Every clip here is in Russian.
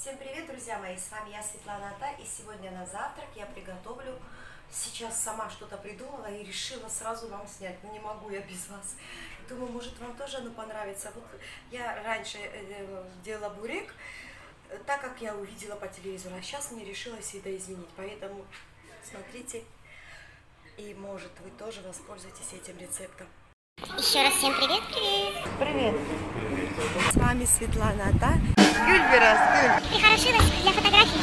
Всем привет, друзья мои! С вами я, Светлана Ата, и сегодня на завтрак я приготовлю. Сейчас сама что-то придумала и решила сразу вам снять, но не могу я без вас. Думаю, может, вам тоже оно понравится. Вот я раньше делала бурек, так как я увидела по телевизору, а сейчас мне решилась видоизменить. Поэтому смотрите, и может вы тоже воспользуетесь этим рецептом. Еще раз всем привет, привет! Привет! С вами Светлана Ата. Гюльберас, Гюль! Прихорошилась для фотографий.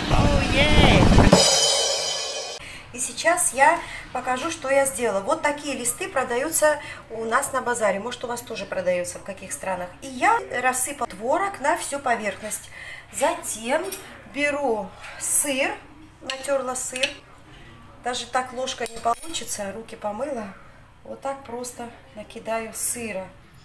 И сейчас я покажу, что я сделала. Вот такие листы продаются у нас на базаре. Может, у вас тоже продаются в каких странах. И я рассыпала творог на всю поверхность. Затем беру сыр, натерла сыр. Даже так ложка не получится, руки помыла. Вот так просто накидаю сыра.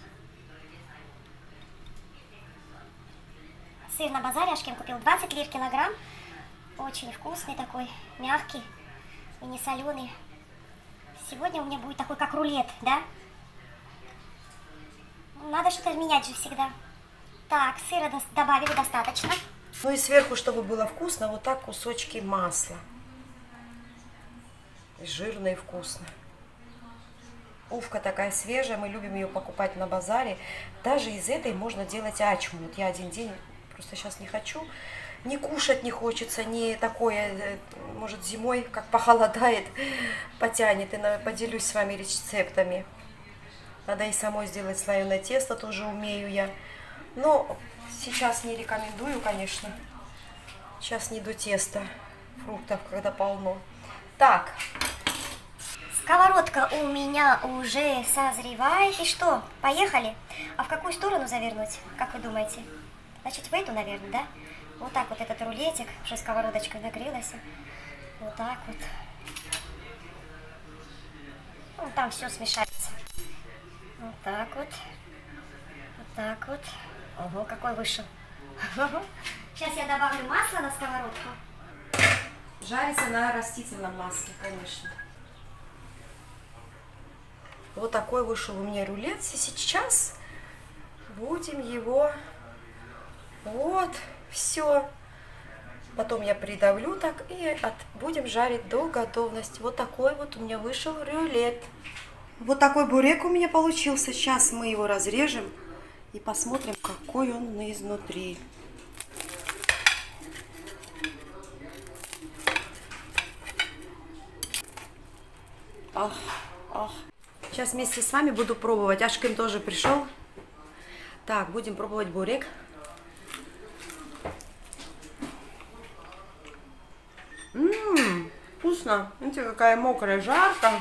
Сыр на базаре Ашкем купил 20 лир килограмм. Очень вкусный такой, мягкий и не соленый. Сегодня у меня будет такой, как рулет, да? Надо что-то менять же всегда. Так, сыра добавили достаточно. Ну и сверху, чтобы было вкусно, вот так кусочки масла. Жирно и вкусно. Увка такая свежая, мы любим ее покупать на базаре. Даже из этой можно делать ачму. Вот я один день, просто сейчас не хочу, не кушать не хочется, не такое, может зимой, как похолодает, потянет. И поделюсь с вами рецептами. Надо и самой сделать слоеное тесто, тоже умею я. Но сейчас не рекомендую, конечно. Сейчас не до теста фруктов, когда полно. Так. Сковородка у меня уже созревает. И что, поехали? А в какую сторону завернуть, как вы думаете? Значит, в эту, наверное, да? Вот так вот этот рулетик, уже сковородочка нагрелась. Вот так вот. Ну, там все смешается. Вот так вот. Вот так вот. Ого, какой вышел. Сейчас я добавлю масло на сковородку. Жарится на растительном масле, конечно. Вот такой вышел у меня рулет. И сейчас будем его... Вот, все. Потом я придавлю так и будем жарить до готовности. Вот такой вот у меня вышел рулет. Вот такой бурек у меня получился. Сейчас мы его разрежем и посмотрим, какой он изнутри. Ах, ах. Сейчас вместе с вами буду пробовать. Ашкин тоже пришел. Так, будем пробовать бурек. Вкусно. Видите, какая мокрая, жарко.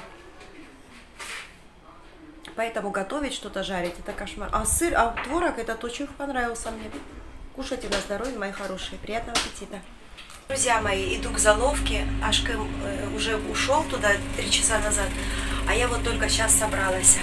Поэтому готовить что-то, жарить, это кошмар. А сыр, творог этот очень понравился мне. Кушайте на здоровье, мои хорошие. Приятного аппетита. Друзья мои, иду к заловке. Ашкин уже ушел туда 3 часа назад. А я вот только сейчас собралась.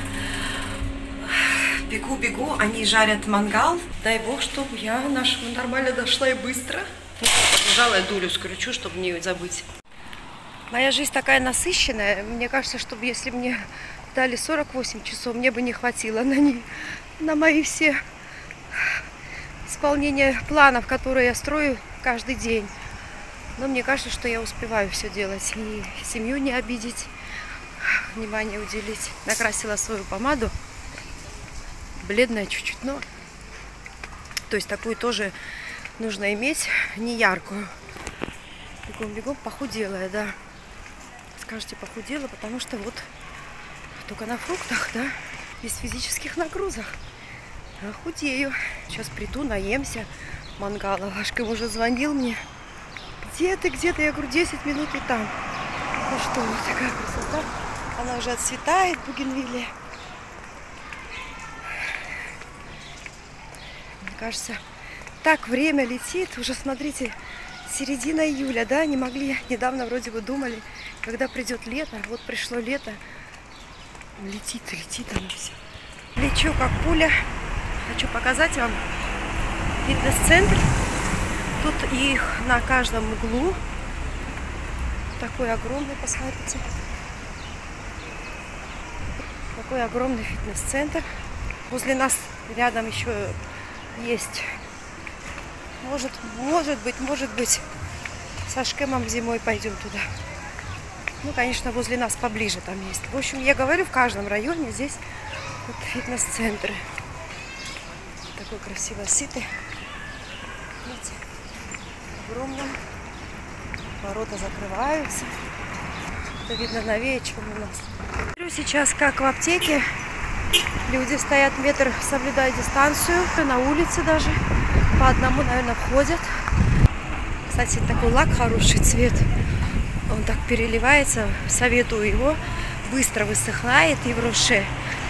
Бегу, они жарят мангал. Дай бог, чтобы я нормально дошла и быстро. Побежала я дулю скручу, чтобы не забыть. Моя жизнь такая насыщенная. Мне кажется, что если мне дали 48 часов, мне бы не хватило на мои все исполнения планов, которые я строю каждый день. Но мне кажется, что я успеваю все делать. И семью не обидеть, внимание уделить. Накрасила свою помаду. Бледная чуть-чуть, но... То есть такую тоже нужно иметь, не яркую. Бегом, похудела я, да. Скажете, похудела, потому что вот только на фруктах, да, без физических нагрузок. Худею. Сейчас приду, наемся мангала. Ашкин уже звонил мне. Где ты? Я говорю, 10 минут и там. Ну что, вот такая красота. Она уже отцветает, бугенвиллия. Мне кажется, так время летит. Уже, смотрите, середина июля, да? Не могли, недавно вроде бы думали, когда придет лето. Вот пришло лето. Летит оно все. Лечу как пуля. Хочу показать вам фитнес-центр. Тут их на каждом углу. Такой огромный, посмотрите. Такой огромный фитнес-центр. Возле нас рядом еще есть Может быть, со Шкемом зимой пойдем туда. Ну, конечно, возле нас поближе там есть. В общем, я говорю, в каждом районе здесь вот фитнес-центры. Такой красивый ситы. Видите, огромным. Ворота закрываются. Это видно новее, чем у нас. Смотрю сейчас, как в аптеке. Люди стоят метр, соблюдая дистанцию. На улице даже. По одному, наверное, входят. Кстати, такой лак, хороший цвет. Он так переливается. Советую его. Быстро высыхает и в роше.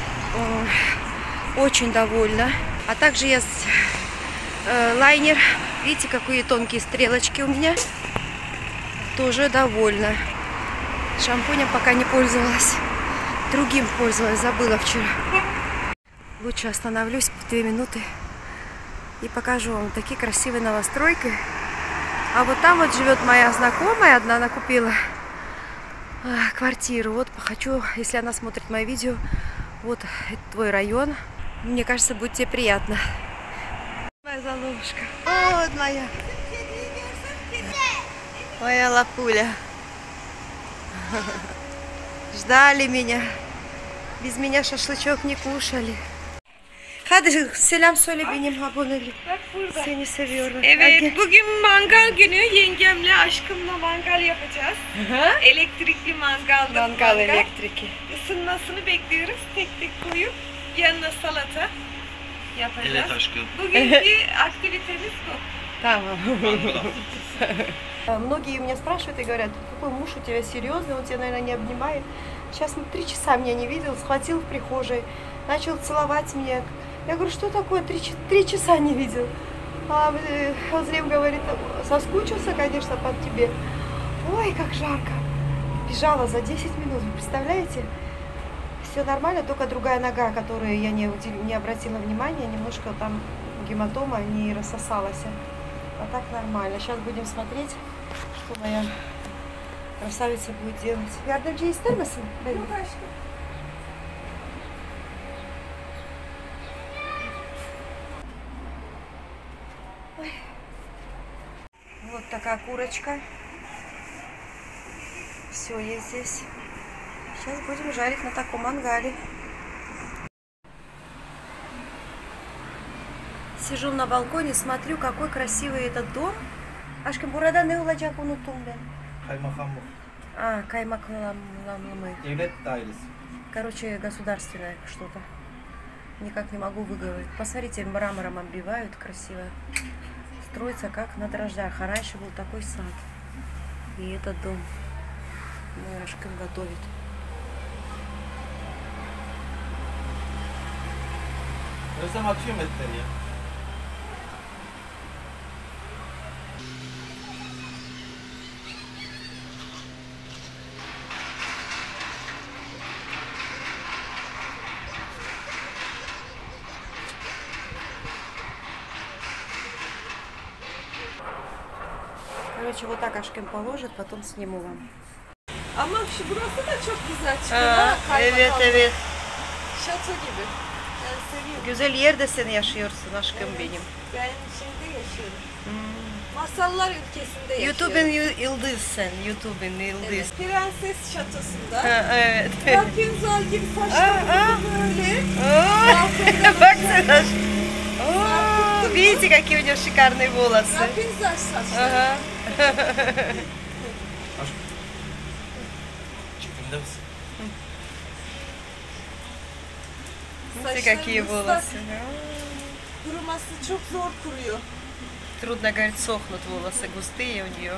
Очень довольна. А также есть лайнер. Видите, какие тонкие стрелочки у меня. Тоже довольна. Шампунем пока не пользовалась. Другим пользовалась, забыла вчера. Лучше остановлюсь 2 минуты и покажу вам такие красивые новостройки. А вот там вот живет моя знакомая одна, она купила квартиру. Вот хочу, если она смотрит мои видео, вот это твой район. Мне кажется, будет тебе приятно. Моя заловушка. Вот моя. Моя лапуля. Ждали меня. Без меня şaşlıçok не kuşali. Hadi selam söyle benim aboneli. Bak burada. Seni seviyorum. Evet, Hadi. bugün mangal günü. Yengemle, aşkımla mangal yapacağız. Elektrikli mangalda Mangal elektriki. Isınmasını bekliyoruz. Tek tek koyup yanına salata yapacağız. Evet aşkım. Bugünkü aktivitemiz bu. Tamam. Многие меня спрашивают и говорят, какой муж у тебя серьезный, он тебя, наверное, не обнимает. Сейчас 3 часа меня не видел, схватил в прихожей, начал целовать меня. Я говорю, что такое, 3 часа не видел. А Азрим говорит, соскучился, конечно, по тебе. Ой, как жарко. Бежала за 10 минут, вы представляете? Все нормально, только другая нога, которую я не обратила внимания, немножко там гематома не рассосалась. А так нормально. Сейчас будем смотреть, что моя красавица будет делать. Yardımcı ister misin? Yok aşkım. Вот такая курочка. Все есть здесь. Сейчас будем жарить на таком мангале. Сижу на балконе, смотрю, какой красивый этот дом. Aşkım burada ne olacak unuttum ben. Kaymakamlık. Каймакламы. Devlet dairesi. Короче, государственное что-то. Никак не могу выговорить. Посмотрите, мрамором оббивают красиво. Строится как на дрожжах. А раньше был такой сад. И этот дом. Мой Ашкым готовит. Özlem atıyor metleri ya. Короче, вот так Ашкым положит, потом сниму вам. Ama şu burası da çok güzel çıkıyor. ha, Evet, kaymakam. evet. Şato gibi. Ben seviyorum. Güzel yerde sen yaşıyorsun Aşkım benim. Ben şeyde yaşıyorum. Masallar ülkesinde yaşıyorum. YouTube'un yıldız sen. YouTube'un yıldız. Evet, Prenses Şatosu'nda. Evet. Rapunzel gibi saçları böyle. Baksana. Видите, какие у него шикарные волосы. Rapunzel saçları. Çekimde misin? Смотрите, какие волосы. Kuruması çok zor kuruyor. Трудно, говорит, сохнут волосы, gustые у nее.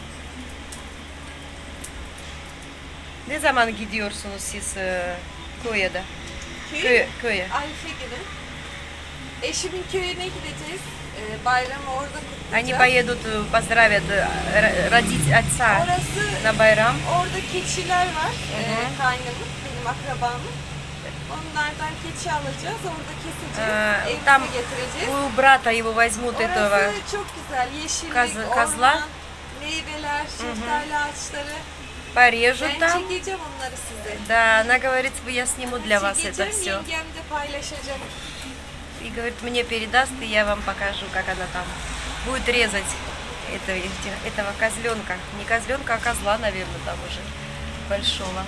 Ne zaman gidiyorsunuz siz köye de? Köye. Arife günü. Eşimin köyüne gideceğiz. Bayramı orada kutlayacağız. Они поедут, поздравят родить отца Orası, на байрам. orada keçiler var. Kaynımın, benim akrabamın. Onlardan keçi alacağız, orada keseceğiz, evimize Там getireceğiz. у брата его возьмут этого. Orası çok güzel, yeşillik, Kazla. orman, meyveler, şeftali ağaçları. Порежут Ben там. çekeceğim onları size. Да, она говорит, я сниму для вас это Çekeceğim, все. yengem de paylaşacak. И говорит, мне передаст, и я вам покажу, как она там будет резать этого козленка. Не козленка, а козла, наверное, там уже большого.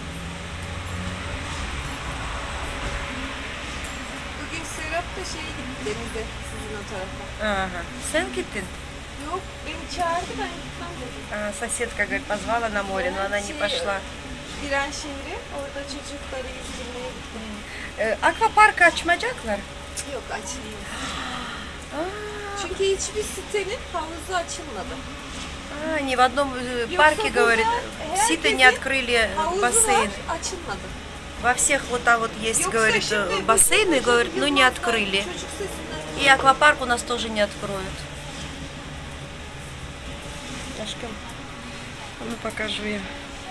Bugün Serap da şeye gitti denize sizin o tarafa. Ага. Sen gittin? Yok beni çağırdı ben gitmem dedim. Соседка, говорит, позвала на море, но она не пошла. Giren şehri orada çocukları yüzdürmeye gitti. Akvaparkı açmayacaklar. Yok açılmıyor. Çünkü hiçbir sitenin havuzu açılmadı. Ни в одном парке, говорит, ситы не открыли бассейн. Açılmadı. Во всех вот там вот есть, говорит, бассейны, говорит, но не открыли. И аквапарк у нас тоже не откроют. Ну, покажу я.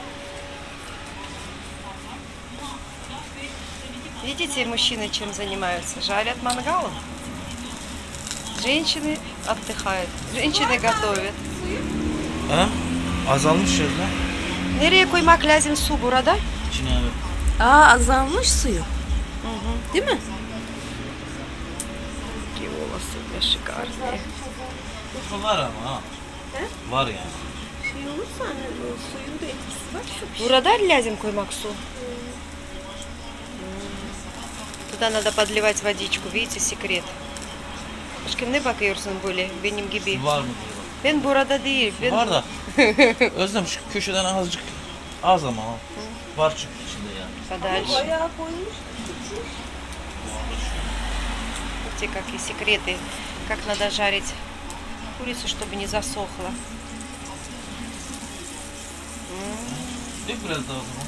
Видите, мужчины чем занимаются? Жарят мангал. Женщины отдыхают. Женщины готовят. Ha? Azalmış ya da. Nereye koymak lazım su burada? İçine evet. Azalmış suyu. Değil mi? Такие волосы у меня шикарные. Var ama ha. Var yani. Şey olursa hani suyun da etkisi var. Burada lazım koymak su. Туда надо подливать водичку. Видите, секрет. Aşkım ne bakıyorsun böyle benim gibi? Var mı diyor. Ben burada değil. Ben... Var da. Özlem şu köşeden azıcık az ama ha. Var çünkü içinde yani. Подальше. Bayağı koymuş. Видите, какие секреты. Как надо жарить курицу, чтобы не засохла. Dök biraz daha o zaman.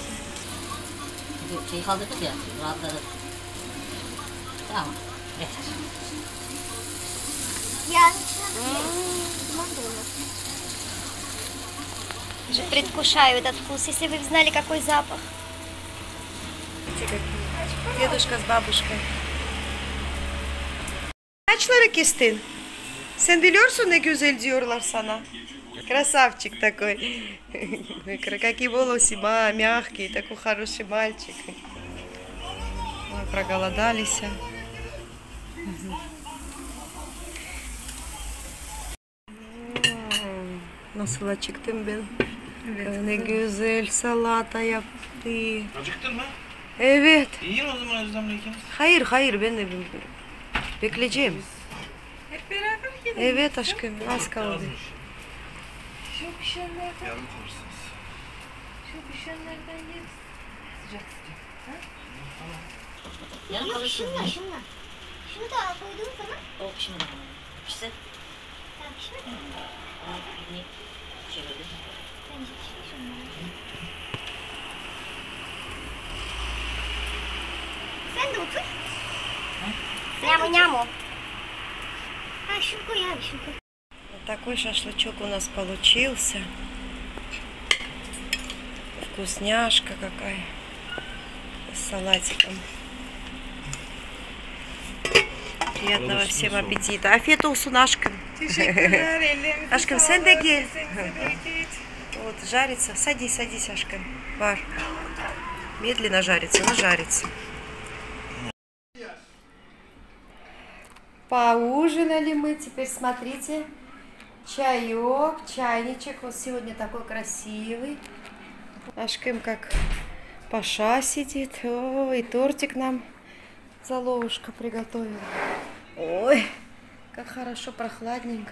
Şeyi kaldırdık ya, rahatladık. Tamam, yeter. Я уже предвкушаю этот вкус, если вы знали, какой запах. Дедушка с бабушкой. Saçları kestin. Sen biliyorsun ne güzel diyorlar sana. Красавчик такой. Какие волосы мягкие, такой хороший мальчик. Ой, проголодались. Nasıl acıktım ben? Ne güzel salata yaptı. Acıktın mı? Evet. Yiyin o zaman Özlem'le ikiniz. Hayır ben de bekleyeceğim. Hep beraber gidelim. Evet aşkım az kaldı. Yazmış. Şu pişenlerden, Yazmışsınız. şu pişenlerden yeriz. Sıcak sıcak. Yarın kalırsın. Şunla. Şunu da koyduğum zaman. O pişmedi. Pişse. Tamam, şunu. Ne? Çevirdi. Bence şunla. Sen de otur. Няму-няму. А, şunu koy abi, şunu koy. Такой шашлычок у нас получился. Вкусняшка какая. С салатиком. Приятного всем аппетита. Afiyet olsun aşkım. Teşekkürler. Ellerinize Aşkım sen de gel. Вот жарится. Садись, aşkım. Var. Медленно жарится, но жарится. Поужинали мы. Теперь смотрите. Чаек, чайничек. Вот сегодня такой красивый. Ашкым как Паша сидит. О, и тортик нам Заловушка приготовила. Ой, как хорошо, прохладненько.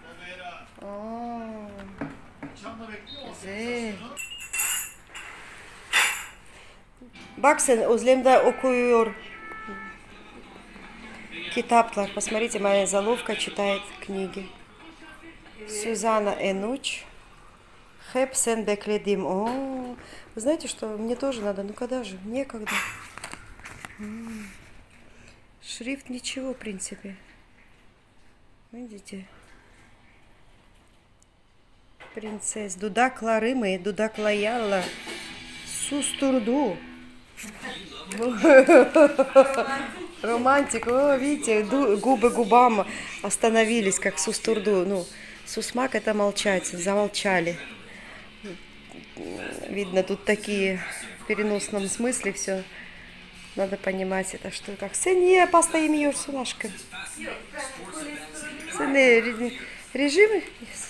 О, güzel. Bak sen Özlem'de okuyor kitaplar. Посмотрите, моя заловка читает книги. Сюзанна Энуч. Hep sen bekledim. О, вы знаете, что мне тоже надо? Ну когда же? Некогда. Шрифт ничего, в принципе. Видите? Принцесс. Дудак Ларымы, Дудак Лаялла. Сустурду. Романтик. О, видите, губы губам остановились, как сустурду. Ну, сусмак это молчать. Замолчали. Видно, тут такие в переносном смысле все. Надо понимать это, что как. Sen niye pasta yemiyorsun aşkım? Sen de rejim?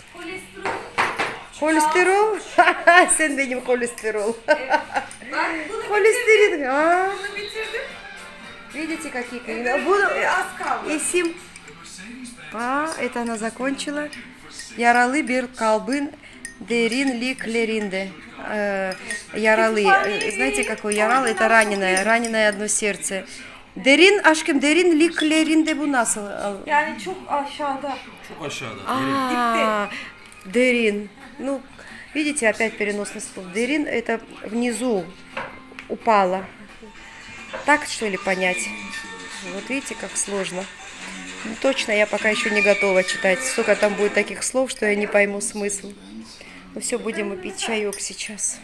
Kolesterol? Sen benim kolesterol. Холестерин. Bunu bitirdim. Видите, какие Az kaldı. Исим. Это она закончила. Яралы бир калбын дерин ли клеринде. Яралы. Знаете, какой ярал? Это раненое одно сердце. Дерин, aşkım derin li klerinde bu nasıl? Yani çok aşağıda. Çok aşağıda. Дерин. Ну, видите, опять переносный слов. Дерин это внизу упала. Так что ли понять? Вот видите, как сложно. Ну, точно я пока еще не готова читать. Столько там будет таких слов, что я не пойму смысл. Ну все, будем мы пить чаек сейчас.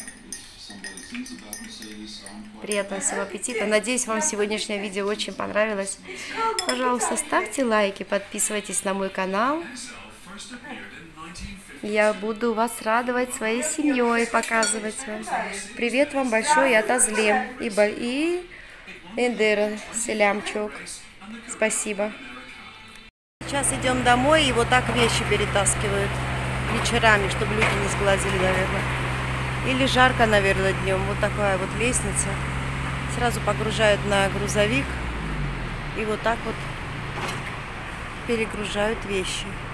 Приятного всем аппетита. Надеюсь, вам сегодняшнее видео очень понравилось. Пожалуйста, ставьте лайки, подписывайтесь на мой канал. Я буду вас радовать своей семьей, показывать вам. Привет вам большой от Азлем и Эндера Селямчук. Спасибо. Сейчас идем домой и вот так вещи перетаскивают вечерами, чтобы люди не сглазили, наверное. Или жарко, наверное, днем. Вот такая вот лестница. Сразу погружают на грузовик и вот так вот перегружают вещи.